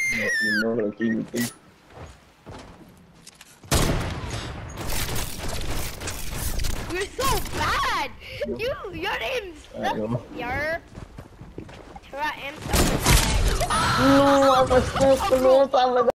No lo quito. You're so bad. Your name's your. Try and No, basta, tulungan sa